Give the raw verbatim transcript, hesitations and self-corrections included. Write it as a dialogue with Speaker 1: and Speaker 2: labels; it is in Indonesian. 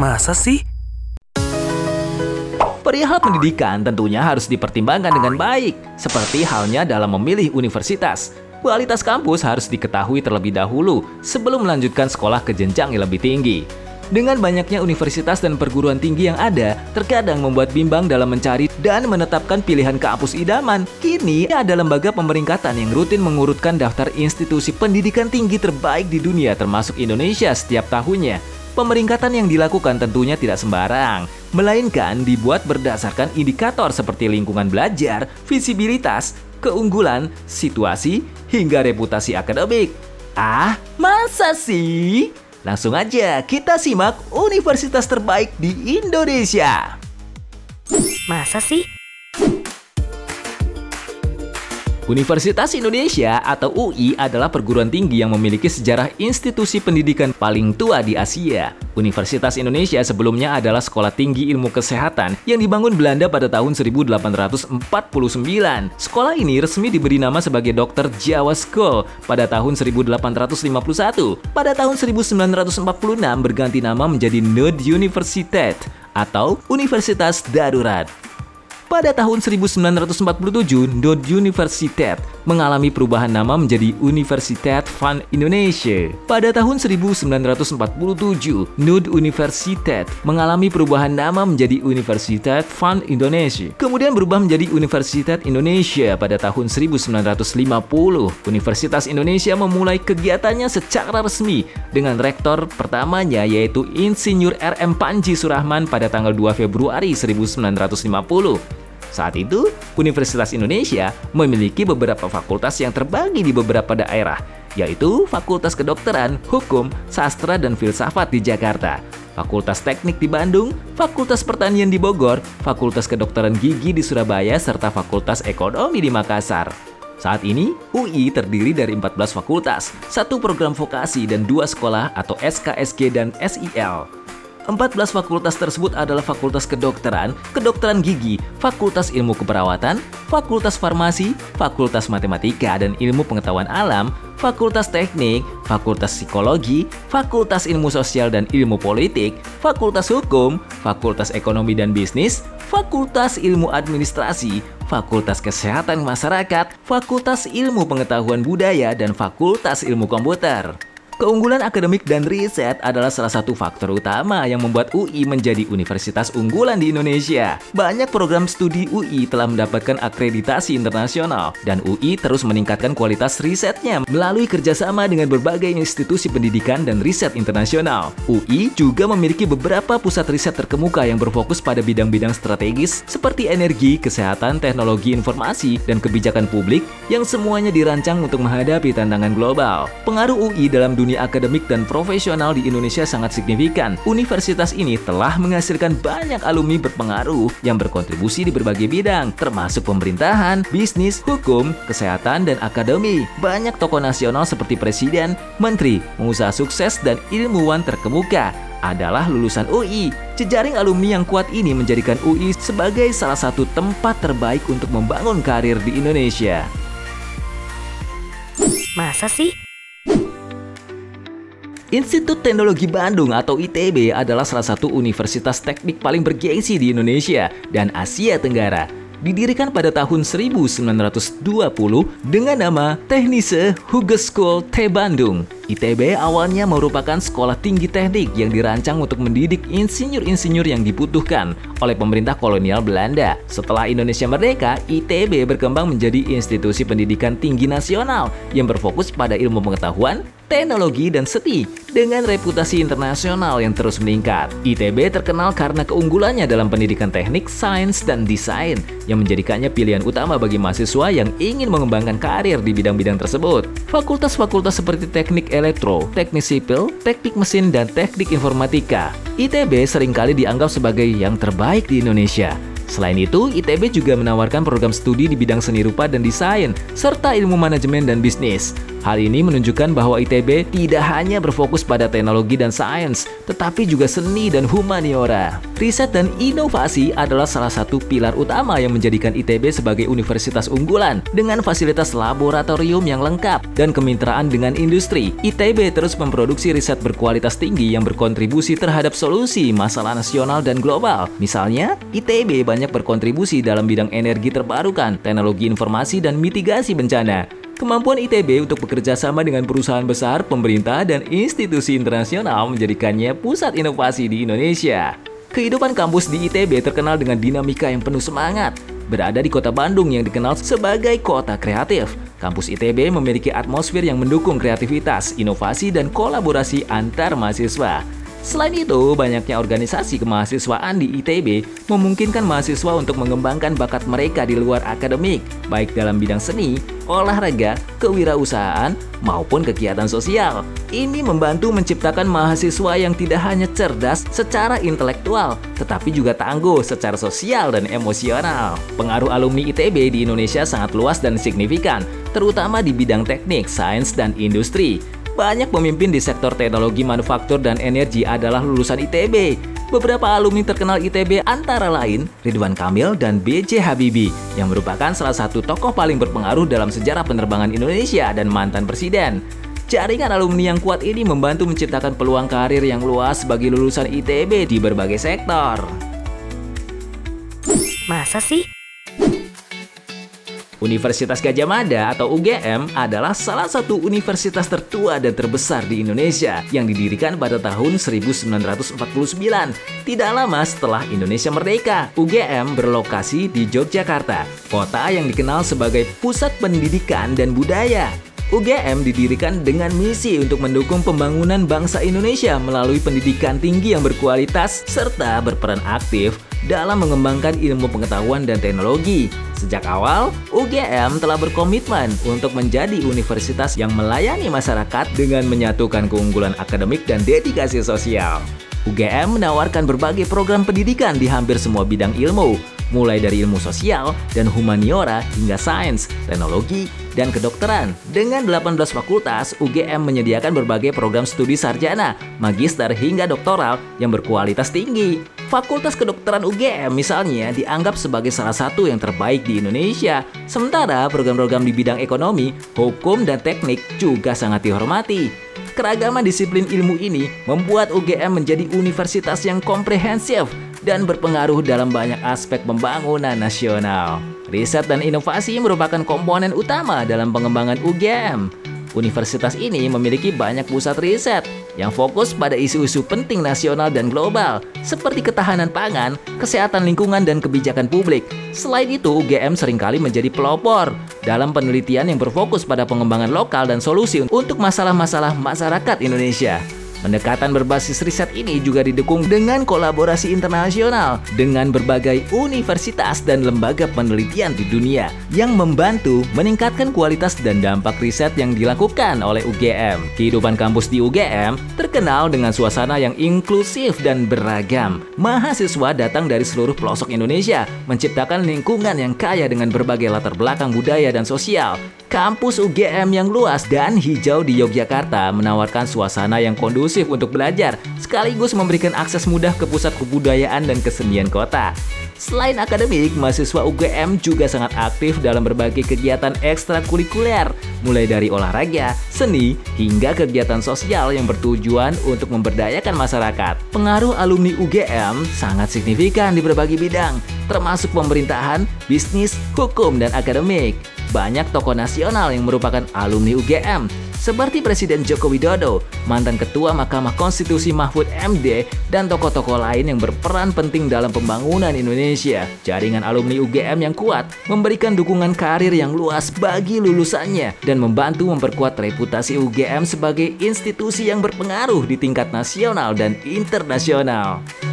Speaker 1: Masa sih?
Speaker 2: Perihal pendidikan tentunya harus dipertimbangkan dengan baik, seperti halnya dalam memilih universitas. Kualitas kampus harus diketahui terlebih dahulu sebelum melanjutkan sekolah ke jenjang yang lebih tinggi. Dengan banyaknya universitas dan perguruan tinggi yang ada, terkadang membuat bimbang dalam mencari dan menetapkan pilihan kampus idaman. Kini ada lembaga pemeringkatan yang rutin mengurutkan daftar institusi pendidikan tinggi terbaik di dunia termasuk Indonesia setiap tahunnya. Pemeringkatan yang dilakukan tentunya tidak sembarang, melainkan dibuat berdasarkan indikator seperti lingkungan belajar, visibilitas, keunggulan, situasi, hingga reputasi akademik. Ah, masa sih? Langsung aja kita simak universitas terbaik di Indonesia.
Speaker 1: Masa sih?
Speaker 2: Universitas Indonesia atau U I adalah perguruan tinggi yang memiliki sejarah institusi pendidikan paling tua di Asia. Universitas Indonesia sebelumnya adalah sekolah tinggi ilmu kesehatan yang dibangun Belanda pada tahun seribu delapan ratus empat puluh sembilan. Sekolah ini resmi diberi nama sebagai dokter Jawa School pada tahun seribu delapan ratus lima puluh satu. Pada tahun seribu sembilan ratus empat puluh enam berganti nama menjadi Noord-Universiteit atau Universitas Darurat. Pada tahun seribu sembilan ratus empat puluh tujuh, Noord-Universiteit mengalami perubahan nama menjadi Universiteit van Indonesia. Pada tahun seribu sembilan ratus empat puluh tujuh, Noord-Universiteit mengalami perubahan nama menjadi Universiteit van Indonesia. Kemudian berubah menjadi Universiteit Indonesia pada tahun seribu sembilan ratus lima puluh. Universitas Indonesia memulai kegiatannya secara resmi dengan rektor pertamanya yaitu Insinyur R M Panji Surahman pada tanggal dua Februari seribu sembilan ratus lima puluh. Saat itu, Universitas Indonesia memiliki beberapa fakultas yang terbagi di beberapa daerah, yaitu Fakultas Kedokteran, Hukum, Sastra, dan Filsafat di Jakarta, Fakultas Teknik di Bandung, Fakultas Pertanian di Bogor, Fakultas Kedokteran Gigi di Surabaya, serta Fakultas Ekonomi di Makassar. Saat ini, U I terdiri dari empat belas fakultas, satu program vokasi, dan dua sekolah atau S K S G dan S I L. empat belas fakultas tersebut adalah Fakultas Kedokteran, Kedokteran Gigi, Fakultas Ilmu Keperawatan, Fakultas Farmasi, Fakultas Matematika dan Ilmu Pengetahuan Alam, Fakultas Teknik, Fakultas Psikologi, Fakultas Ilmu Sosial dan Ilmu Politik, Fakultas Hukum, Fakultas Ekonomi dan Bisnis, Fakultas Ilmu Administrasi, Fakultas Kesehatan Masyarakat, Fakultas Ilmu Pengetahuan Budaya, dan Fakultas Ilmu Komputer. Keunggulan akademik dan riset adalah salah satu faktor utama yang membuat U I menjadi universitas unggulan di Indonesia. Banyak program studi U I telah mendapatkan akreditasi internasional, dan U I terus meningkatkan kualitas risetnya melalui kerjasama dengan berbagai institusi pendidikan dan riset internasional. U I juga memiliki beberapa pusat riset terkemuka yang berfokus pada bidang-bidang strategis seperti energi, kesehatan, teknologi informasi, dan kebijakan publik yang semuanya dirancang untuk menghadapi tantangan global. Pengaruh U I dalam dunia akademik dan profesional di Indonesia sangat signifikan. Universitas ini telah menghasilkan banyak alumni berpengaruh yang berkontribusi di berbagai bidang, termasuk pemerintahan, bisnis, hukum, kesehatan, dan akademi. Banyak tokoh nasional seperti presiden, menteri, pengusaha sukses, dan ilmuwan terkemuka adalah lulusan U I. Jejaring alumni yang kuat ini menjadikan U I sebagai salah satu tempat terbaik untuk membangun karir di Indonesia.
Speaker 1: Masa sih?
Speaker 2: Institut Teknologi Bandung atau I T B adalah salah satu universitas teknik paling bergengsi di Indonesia dan Asia Tenggara. Didirikan pada tahun seribu sembilan ratus dua puluh dengan nama Technische Hogeschool T Bandung. I T B awalnya merupakan sekolah tinggi teknik yang dirancang untuk mendidik insinyur-insinyur yang dibutuhkan oleh pemerintah kolonial Belanda. Setelah Indonesia merdeka, I T B berkembang menjadi institusi pendidikan tinggi nasional yang berfokus pada ilmu pengetahuan, teknologi, dan seni dengan reputasi internasional yang terus meningkat. I T B terkenal karena keunggulannya dalam pendidikan teknik, sains, dan desain yang menjadikannya pilihan utama bagi mahasiswa yang ingin mengembangkan karir di bidang-bidang tersebut. Fakultas-fakultas seperti teknik elektro, teknik sipil, teknik mesin, dan teknik informatika. I T B seringkali dianggap sebagai yang terbaik di Indonesia. Selain itu, I T B juga menawarkan program studi di bidang seni rupa dan desain, serta ilmu manajemen dan bisnis. Hal ini menunjukkan bahwa I T B tidak hanya berfokus pada teknologi dan sains, tetapi juga seni dan humaniora. Riset dan inovasi adalah salah satu pilar utama yang menjadikan I T B sebagai universitas unggulan. Dengan fasilitas laboratorium yang lengkap dan kemitraan dengan industri, I T B terus memproduksi riset berkualitas tinggi yang berkontribusi terhadap solusi masalah nasional dan global. Misalnya, I T B banyak berkontribusi dalam bidang energi terbarukan, teknologi informasi, dan mitigasi bencana. Kemampuan I T B untuk bekerja sama dengan perusahaan besar, pemerintah, dan institusi internasional menjadikannya pusat inovasi di Indonesia. Kehidupan kampus di I T B terkenal dengan dinamika yang penuh semangat. Berada di kota Bandung yang dikenal sebagai kota kreatif, kampus I T B memiliki atmosfer yang mendukung kreativitas, inovasi, dan kolaborasi antar mahasiswa. Selain itu, banyaknya organisasi kemahasiswaan di I T B memungkinkan mahasiswa untuk mengembangkan bakat mereka di luar akademik, baik dalam bidang seni, olahraga, kewirausahaan, maupun kegiatan sosial. Ini membantu menciptakan mahasiswa yang tidak hanya cerdas secara intelektual, tetapi juga tangguh secara sosial dan emosional. Pengaruh alumni I T B di Indonesia sangat luas dan signifikan, terutama di bidang teknik, sains, dan industri. Banyak pemimpin di sektor teknologi, manufaktur, dan energi adalah lulusan I T B. Beberapa alumni terkenal I T B antara lain Ridwan Kamil dan B J Habibie, yang merupakan salah satu tokoh paling berpengaruh dalam sejarah penerbangan Indonesia dan mantan presiden. Jaringan alumni yang kuat ini membantu menciptakan peluang karir yang luas bagi lulusan I T B di berbagai sektor.
Speaker 1: Masa sih?
Speaker 2: Universitas Gadjah Mada atau U G M adalah salah satu universitas tertua dan terbesar di Indonesia yang didirikan pada tahun seribu sembilan ratus empat puluh sembilan. Tidak lama setelah Indonesia merdeka, U G M berlokasi di Yogyakarta, kota yang dikenal sebagai pusat pendidikan dan budaya. U G M didirikan dengan misi untuk mendukung pembangunan bangsa Indonesia melalui pendidikan tinggi yang berkualitas serta berperan aktif dalam mengembangkan ilmu pengetahuan dan teknologi. Sejak awal, U G M telah berkomitmen untuk menjadi universitas yang melayani masyarakat dengan menyatukan keunggulan akademik dan dedikasi sosial. U G M menawarkan berbagai program pendidikan di hampir semua bidang ilmu, mulai dari ilmu sosial dan humaniora hingga sains, teknologi, dan kedokteran. Dengan delapan belas fakultas, U G M menyediakan berbagai program studi sarjana, magister, hingga doktoral yang berkualitas tinggi. Fakultas Kedokteran U G M misalnya dianggap sebagai salah satu yang terbaik di Indonesia. Sementara program-program di bidang ekonomi, hukum, dan teknik juga sangat dihormati. Keragaman disiplin ilmu ini membuat U G M menjadi universitas yang komprehensif dan berpengaruh dalam banyak aspek pembangunan nasional. Riset dan inovasi merupakan komponen utama dalam pengembangan U G M. Universitas ini memiliki banyak pusat riset yang fokus pada isu-isu penting nasional dan global, seperti ketahanan pangan, kesehatan lingkungan, dan kebijakan publik. Selain itu, U G M seringkali menjadi pelopor dalam penelitian yang berfokus pada pengembangan lokal dan solusi untuk masalah-masalah masyarakat Indonesia. Pendekatan berbasis riset ini juga didukung dengan kolaborasi internasional dengan berbagai universitas dan lembaga penelitian di dunia yang membantu meningkatkan kualitas dan dampak riset yang dilakukan oleh U G M. Kehidupan kampus di U G M terkenal dengan suasana yang inklusif dan beragam. Mahasiswa datang dari seluruh pelosok Indonesia, menciptakan lingkungan yang kaya dengan berbagai latar belakang budaya dan sosial. Kampus U G M yang luas dan hijau di Yogyakarta menawarkan suasana yang kondusif untuk belajar, sekaligus memberikan akses mudah ke pusat kebudayaan dan kesenian kota. Selain akademik, mahasiswa U G M juga sangat aktif dalam berbagai kegiatan ekstrakurikuler, mulai dari olahraga, seni, hingga kegiatan sosial yang bertujuan untuk memberdayakan masyarakat. Pengaruh alumni U G M sangat signifikan di berbagai bidang, termasuk pemerintahan, bisnis, hukum, dan akademik. Banyak tokoh nasional yang merupakan alumni U G M, seperti Presiden Joko Widodo, mantan Ketua Mahkamah Konstitusi Mahfud M D, dan tokoh-tokoh lain yang berperan penting dalam pembangunan Indonesia. Jaringan alumni U G M yang kuat memberikan dukungan karir yang luas bagi lulusannya dan membantu memperkuat reputasi U G M sebagai institusi yang berpengaruh di tingkat nasional dan internasional.